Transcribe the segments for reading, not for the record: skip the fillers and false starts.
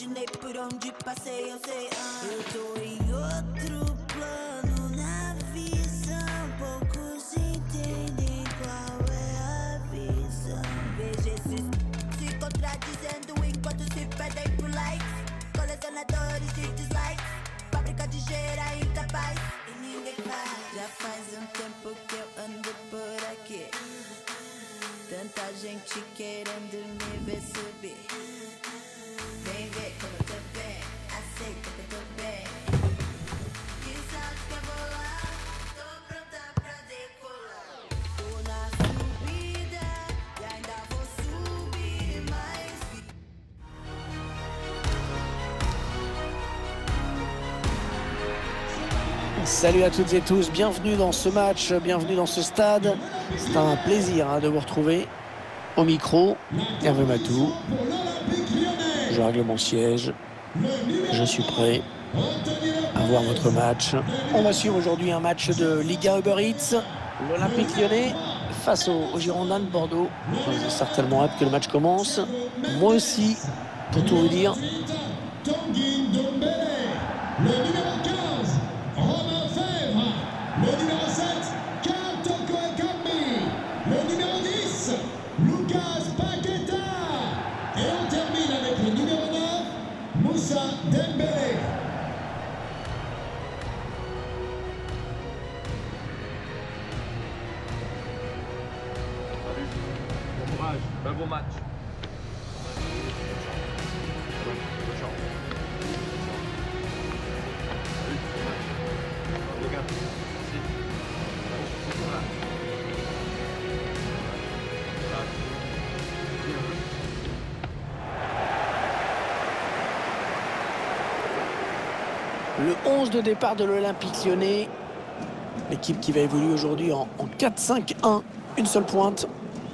imaginei por onde passei, eu sei. Eu tô em outro plano, na visão. Poucos entendem qual é a visão. Vejo esses se contradizendo enquanto se pedem por likes. Colecionadores de dislikes, fábrica de gerar incapaz. E ninguém faz. Já faz um tempo que eu ando por aqui. Tanta gente querendo me ver subir. Vem ver como eu tô bem, aceita que eu tô bem. Que sabe que eu vou lá, tô pronta pra decolar. Tô na subida e ainda vou subir mais. Salut à toutes et tous, bienvenue dans ce match, bienvenue dans ce stade. C'est un plaisir de vous retrouver au micro. Hervé Matou, je règle mon siège, je suis prêt à voir votre match. On va suivre aujourd'hui un match de Liga Uber Eats, l'Olympique Lyonnais face aux Girondins de Bordeaux. J'ai certainement hâte que le match commence. Moi aussi, pour tout vous dire. Tanguy Ndombele, le numéro 15, Romain Fèvre, le numéro 7, Karl Toko Ekambi, le numéro 10, Lucas Paqueta, et on termine avec le numéro 9, Moussa Dembélé. Bon courage, un bon match. Le 11 de départ de l'Olympique Lyonnais. L'équipe qui va évoluer aujourd'hui en 4-5-1. Une seule pointe.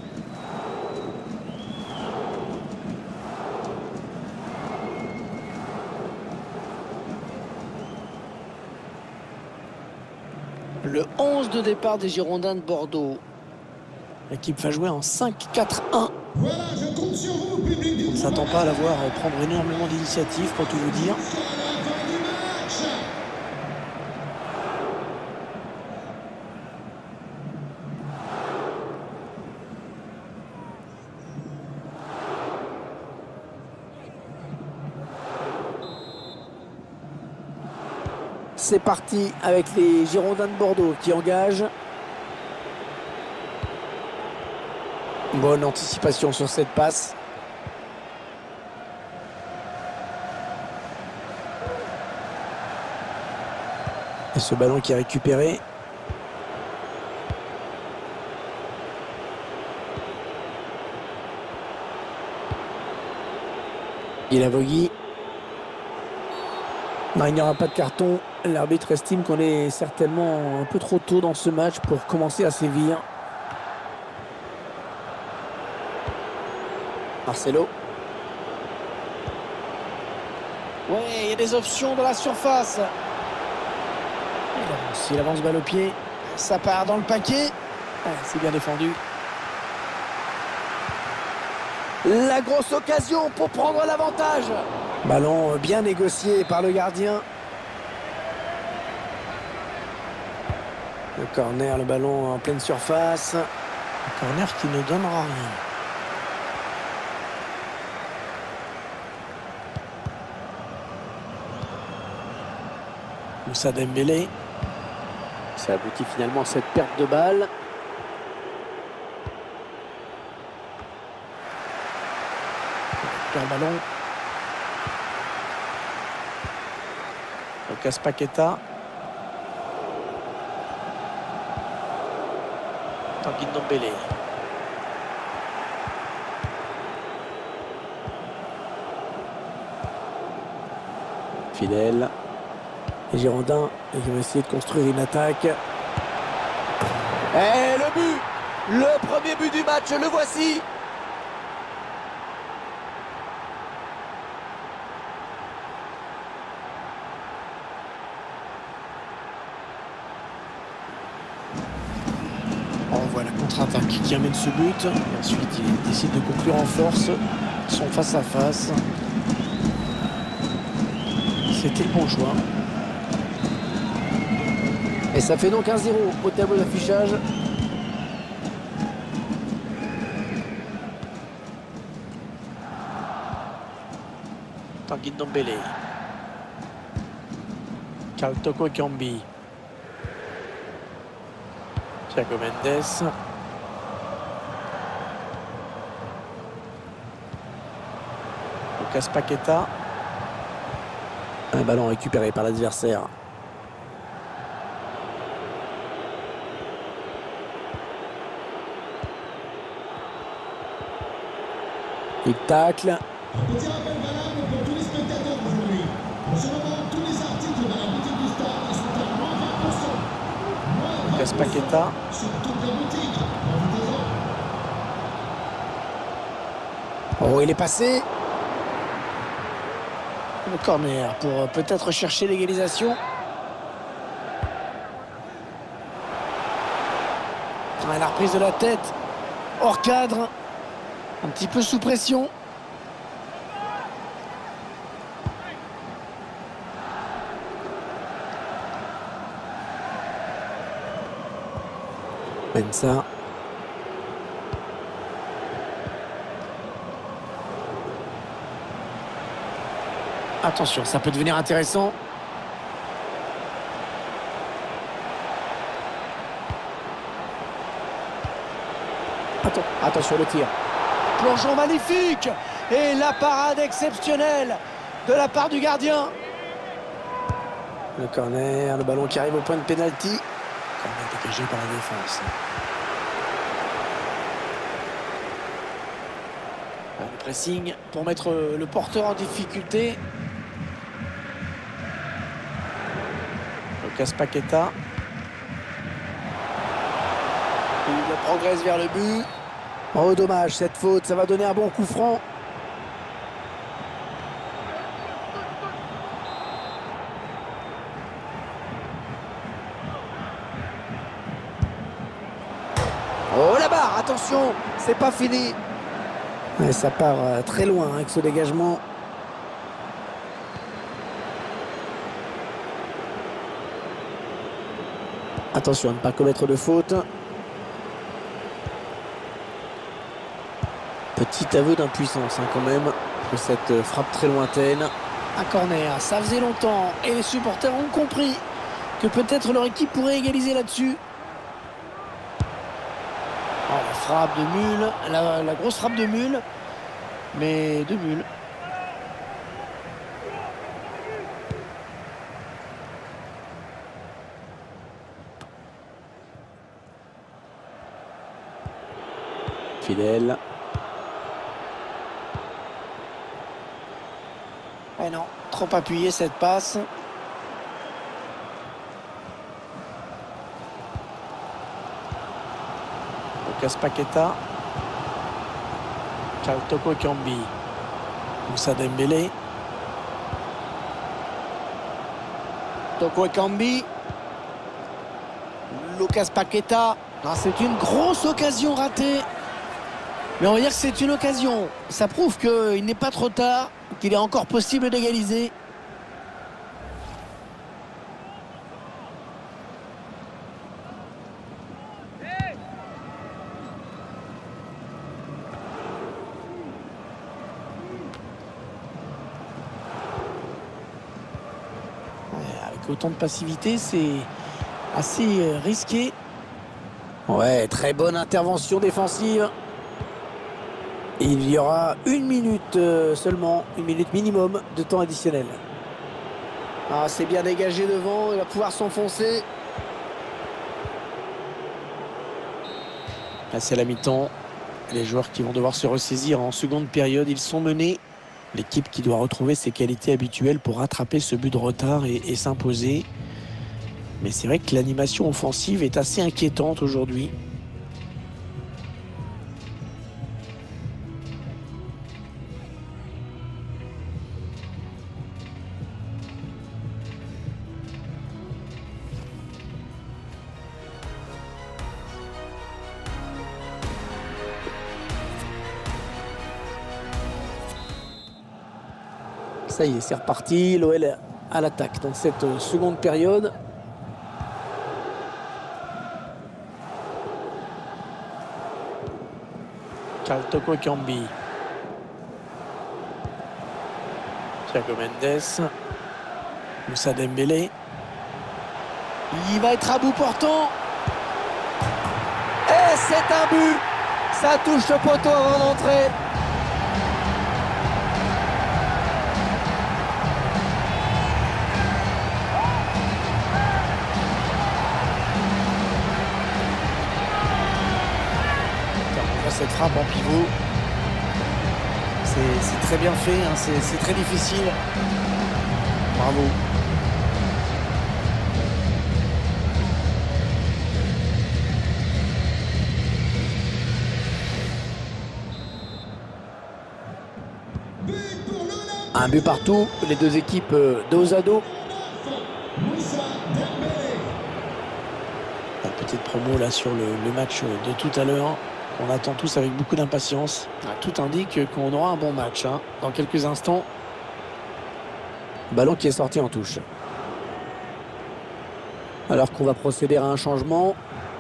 Le 11 de départ des Girondins de Bordeaux. L'équipe va jouer en 5-4-1. Voilà, je compte sur vous, public du On ne s'attend pas à la voir prendre énormément d'initiatives, pour tout vous dire. C'est la fin du match. C'est parti avec les Girondins de Bordeaux qui engagent. Bonne anticipation sur cette passe. Et ce ballon qui est récupéré. Il a vogué. Non, il n'y aura pas de carton. L'arbitre estime qu'on est certainement un peu trop tôt dans ce match pour commencer à sévir. Marcelo. Ouais, il y a des options dans la surface. Il avance balle au pied. Ça part dans le paquet. Ah, c'est bien défendu. La grosse occasion pour prendre l'avantage. Ballon bien négocié par le gardien. Le corner, le ballon en pleine surface. Un corner qui ne donnera rien. Moussa Dembélé. Ça aboutit finalement à cette perte de balle. Le ballon. Lucas Paqueta. Tanguy Ndombele. Fidèle. Les Girondins, ils vont essayer de construire une attaque. Et le but! Le premier but du match, le voici! On voit la contre-attaque qui amène ce but. Et ensuite, il décide de conclure en force son face-à-face. C'était le bon choix. Et ça fait donc 1-0 au tableau d'affichage. Tanguy Ndombele. Karl Toko Ekambi. Thiago Mendes. Lucas Paqueta. Un ballon récupéré par l'adversaire. Il tacle. Un petit rappel valable pour tous les spectateurs aujourd'hui. En ce moment, tous les articles dans la boutique du stade sont à moins 20%. Lucas Paqueta. Sur toute la boutique. Oh, il est passé. Le corner pour peut-être chercher l'égalisation. La reprise de la tête. Hors cadre. Un petit peu sous pression. Mensa. Attention, ça peut devenir intéressant. Attention le tir. Plongeon magnifique. Et la parade exceptionnelle de la part du gardien. Le corner, le ballon qui arrive au point de pénalty. Corner dégagé par la défense. Le pressing pour mettre le porteur en difficulté. Lucas Paqueta. Il progresse vers le but. Oh, dommage, cette faute, ça va donner un bon coup franc. Oh, la barre, attention, c'est pas fini. Et ça part très loin avec ce dégagement. Attention à ne pas commettre de faute. Petit aveu d'impuissance quand même, pour cette frappe très lointaine. Un corner, ça faisait longtemps et les supporters ont compris que peut-être leur équipe pourrait égaliser là-dessus. Oh, la frappe de Mule, la grosse frappe de Mule, mais de Mule. Fidèle. Eh non, trop appuyé cette passe. Lucas Paqueta. Karl Toko Ekambi. Moussa Dembélé. Toko Ekambi. Lucas Paqueta. Ah, c'est une grosse occasion ratée. Mais on va dire que c'est une occasion. Ça prouve qu'il n'est pas trop tard, qu'il est encore possible d'égaliser. Avec autant de passivité, c'est assez risqué. Ouais, très bonne intervention défensive. Il y aura 1 minute seulement, 1 minute minimum de temps additionnel. Ah, c'est bien dégagé devant, il va pouvoir s'enfoncer. Là, c'est la mi-temps. Les joueurs qui vont devoir se ressaisir en seconde période, ils sont menés. L'équipe qui doit retrouver ses qualités habituelles pour rattraper ce but de retard et s'imposer. Mais c'est vrai que l'animation offensive est assez inquiétante aujourd'hui. Ça y est, c'est reparti. L'OL à l'attaque dans cette seconde période. Charles Toko Ekambi. Thiago Mendes. Moussa Dembélé. Il va être à bout portant. Et c'est un but. Ça touche le poteau avant d'entrer. Cette frappe en pivot, c'est très bien fait, hein, c'est très difficile. Bravo. Un but partout, les deux équipes dos à dos. La petite promo là sur le match de tout à l'heure. On attend tous avec beaucoup d'impatience. Tout indique qu'on aura un bon match hein, dans quelques instants. Ballon qui est sorti en touche. Alors qu'on va procéder à un changement.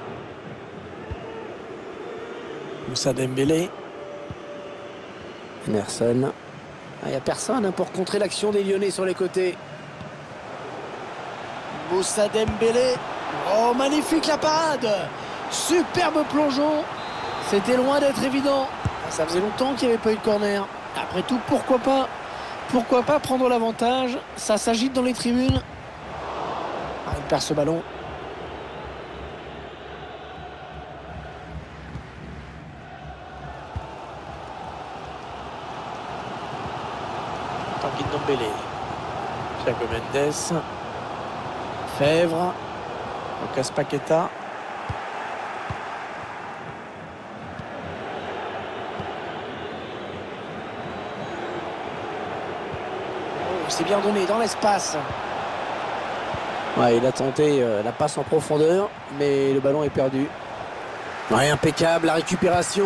Moussa Dembélé. Emerson. Il n'y a personne hein, pour contrer l'action des Lyonnais sur les côtés. Moussa Dembélé. Oh, magnifique la parade. Superbe plongeon. C'était loin d'être évident. Ça faisait longtemps qu'il n'y avait pas eu de corner. Après tout, pourquoi pas prendre l'avantage. Ça s'agite dans les tribunes. Il perd ce ballon. Tanguy Ndombele. Thiago Mendes. Fèvre. Lucas Paqueta. C'est bien donné dans l'espace. Ouais, il a tenté la passe en profondeur, mais le ballon est perdu. Ouais, impeccable, la récupération.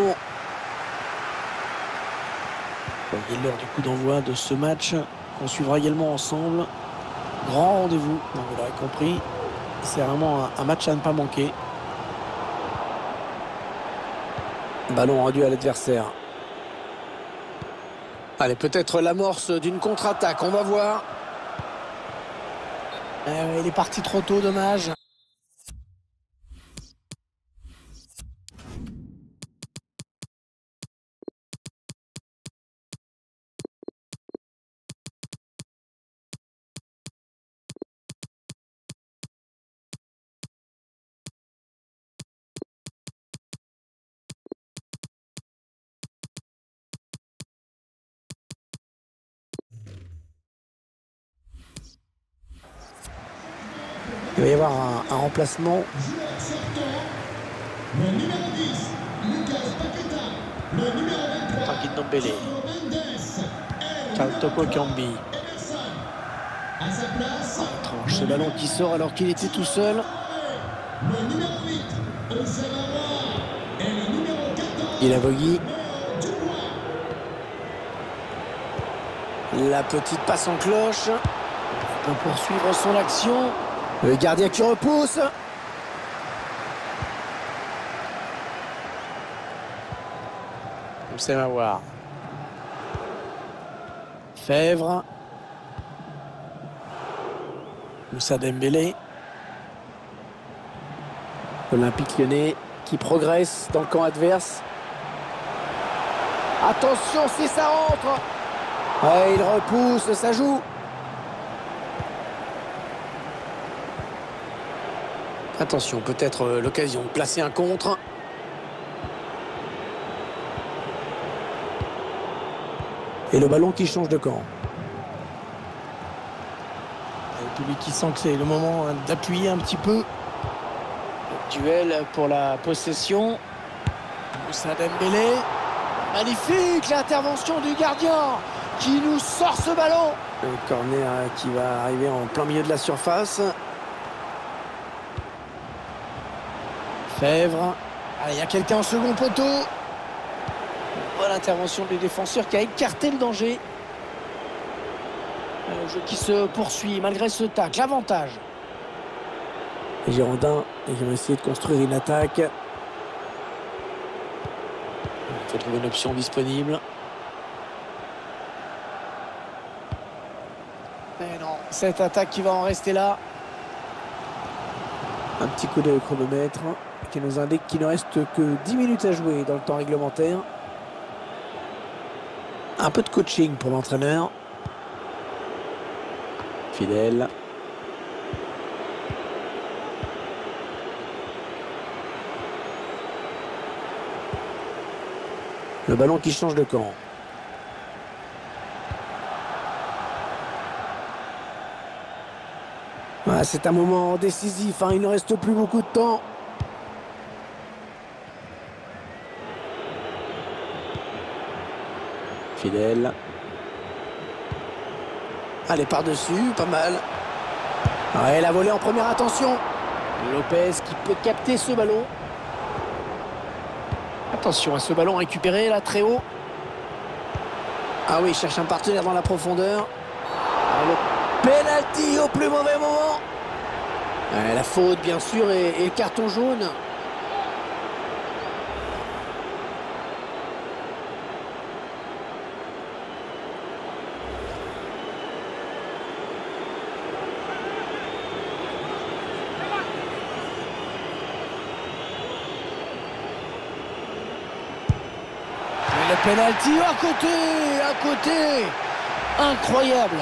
Il est l'heure du coup d'envoi de ce match qu'on suivra également ensemble. Grand rendez-vous, vous l'aurez compris. C'est vraiment un match à ne pas manquer. Ballon rendu à l'adversaire. Allez, peut-être l'amorce d'une contre-attaque, on va voir. Il est parti trop tôt, dommage. Il va y avoir un remplacement. Le numéro 10, Lucas Paqueta. Le numéro 23, Tanguy Ndombele. Mendes. Charles Toko Ekambi. Emerson. À sa place, Tranche ce ballon qui sort alors qu'il était tout seul. le numéro 8, Ousmane. Et le numéro 14, Il a vogué. Dubois. La petite passe en cloche. Il peut poursuivre son action. Le gardien qui repousse. C'est à voir. Fèvre. Moussa Dembélé. Olympique Lyonnais qui progresse dans le camp adverse. Attention si ça rentre. Ouais, il repousse, ça joue. Attention, peut-être l'occasion de placer un contre. Et le ballon qui change de camp. Et le public qui sent que c'est le moment d'appuyer un petit peu. Duel pour la possession. Moussa Dembélé. Magnifique l'intervention du gardien qui nous sort ce ballon. Le corner qui va arriver en plein milieu de la surface. Fèvre. Allez, il y a quelqu'un au second poteau. Voilà l'intervention du défenseur qui a écarté le danger. Le jeu qui se poursuit malgré ce tacle. L'avantage. Les Girondins, ils vont essayer de construire une attaque. Il faut trouver une option disponible. Mais non, cette attaque qui va en rester là. Un petit coup de chronomètre qui nous indique qu'il ne reste que 10 minutes à jouer dans le temps réglementaire. Un peu de coaching pour l'entraîneur. Fidèle. Le ballon qui change de camp. Ah, c'est un moment décisif, hein. Il ne reste plus beaucoup de temps. Fidèle. Allez, par-dessus, pas mal. Ouais, la volée en première attention. Lopez qui peut capter ce ballon. Attention à ce ballon récupéré là très haut. Ah oui, il cherche un partenaire dans la profondeur. Ah, le penalty au plus mauvais moment. Ouais, la faute bien sûr et le carton jaune. Le penalty à côté, incroyable.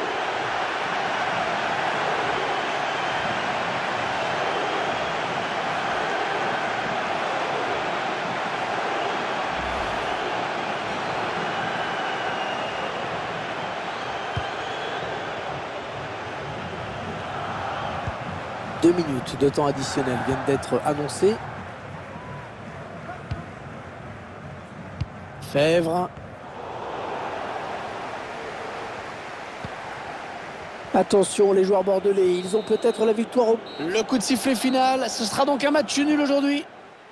Deux minutes de temps additionnel viennent d'être annoncées. Fèvre. Attention les joueurs bordelais, ils ont peut-être la victoire au... Le coup de sifflet final, ce sera donc un match nul aujourd'hui.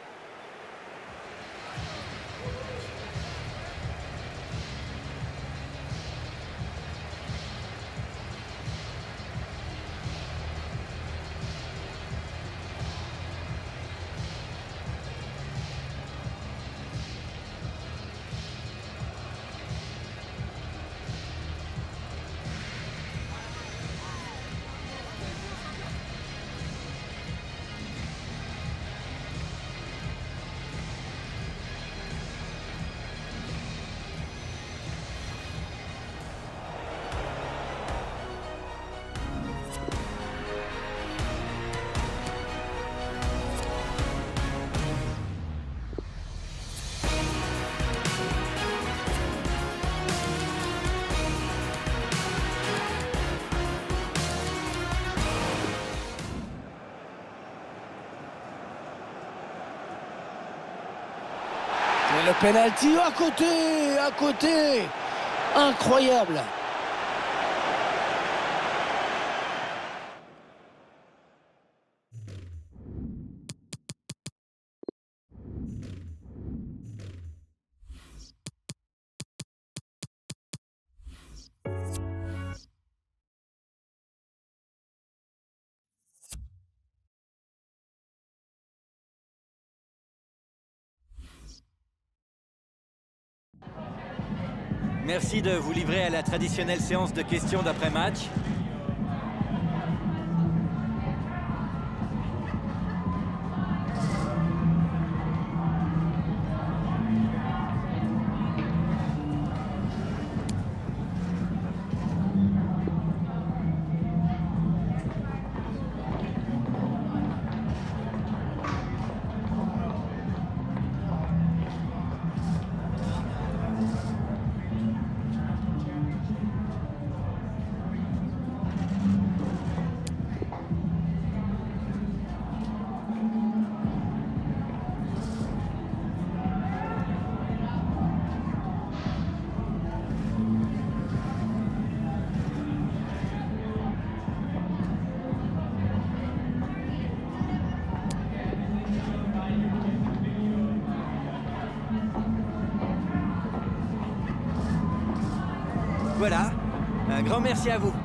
Et le penalty à côté, incroyable. Merci de vous livrer à la traditionnelle séance de questions d'après-match. Voilà, Un grand merci à vous.